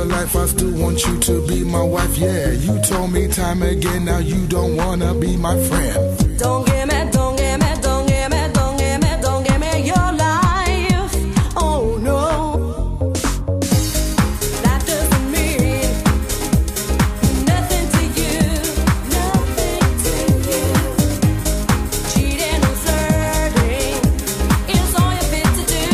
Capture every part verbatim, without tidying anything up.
life, I still want you to be my wife, yeah. You told me time again, now you don't wanna be my friend. Don't give me, don't give me, don't give me, don't give me, don't give me your life. Oh no. That doesn't mean nothing to you, nothing to you. Cheating and flirting is all you're fit to do.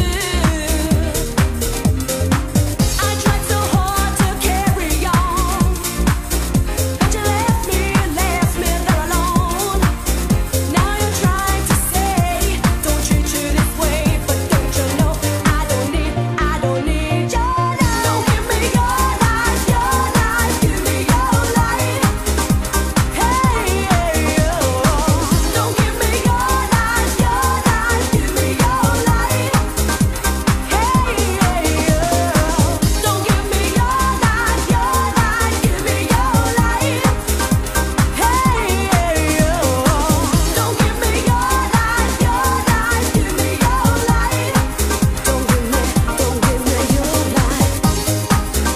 I tried so hard to carry on, but you left me, left me there alone. Now you're trying to say, don't treat you this way, but don't you know I don't need, I don't need your love. Don't give me your life, your life, give me your life. Hey, hey, oh. Don't give me your life, your life, give me your life. Hey, hey, oh. Don't give me your life, your life, give me your life. Hey, hey, oh. Don't give me your life, your life, give me your life. Don't give me, don't give me your life.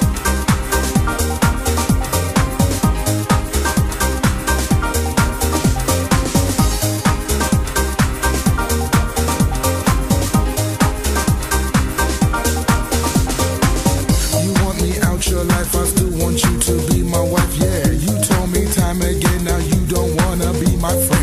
You want me out your life, I still want you to be my wife, yeah. You told me time again, now you don't wanna be my friend.